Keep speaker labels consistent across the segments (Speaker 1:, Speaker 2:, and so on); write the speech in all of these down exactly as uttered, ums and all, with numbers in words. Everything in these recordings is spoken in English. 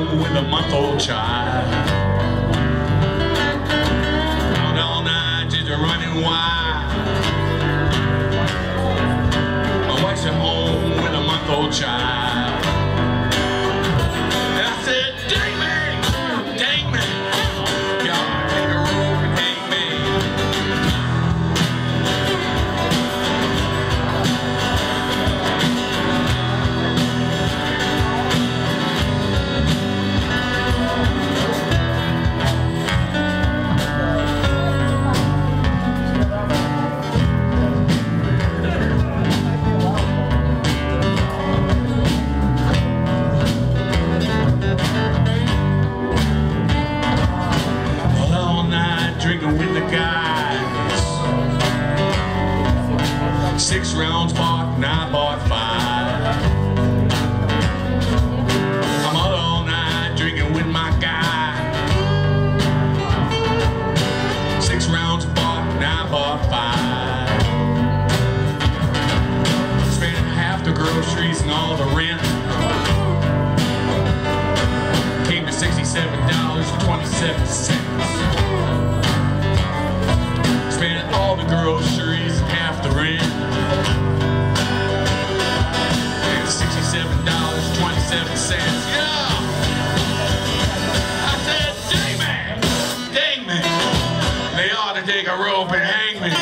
Speaker 1: home with a month-old child. Out all night just running wild. My wife's at home with a month-old child. And I said, dang me, dang me, y'all take a rope and hang me. Drinking with the guys. Six rounds bought, and I bought five. I'm out all night drinking with my guy. Six rounds bought, and I bought five. Spending half the groceries and all the rent. Came to sixty-seven dollars and twenty-seven cents. Spent all the groceries and half the rent. And sixty-seven dollars and twenty-seven cents. Yeah! I said, dang me! Dang me! They ought to take a rope and hang me.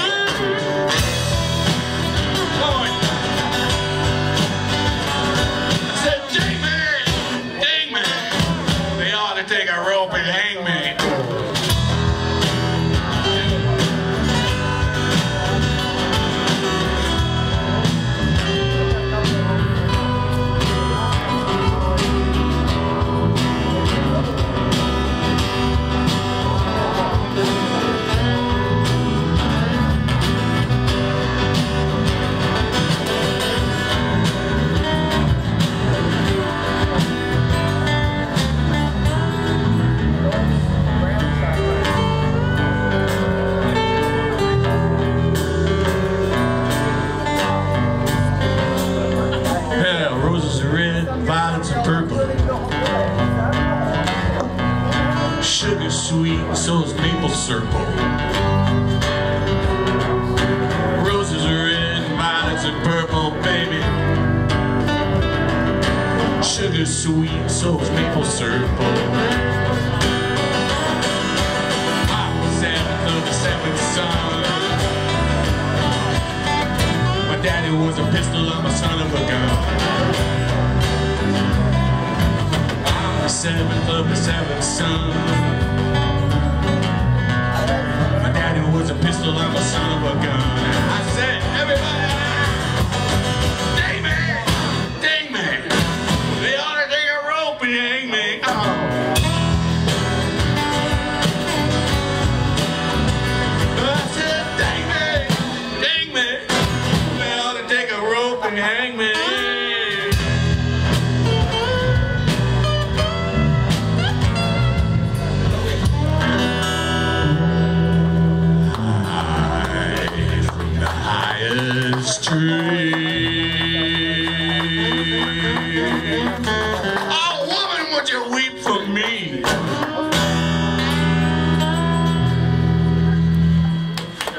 Speaker 1: Lord. I said, dang me! Dang me! They ought to take a rope and hang me. Violets and purple, sugar sweet, so's maple syrup. Roses are red, violets are purple, baby. Sugar sweet, so's maple syrup. I'm the seventh of the seventh son. My daddy was a pistol, I'm a son of a gun. The seventh of the seventh son. My daddy was a pistol, I'm a son of a gun.